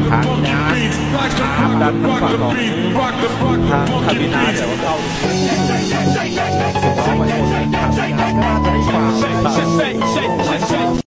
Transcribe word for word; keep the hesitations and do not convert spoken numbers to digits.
ทางน้ำน้ำดันทางฝั่งของทางคาบินาเดี๋ยวเข้า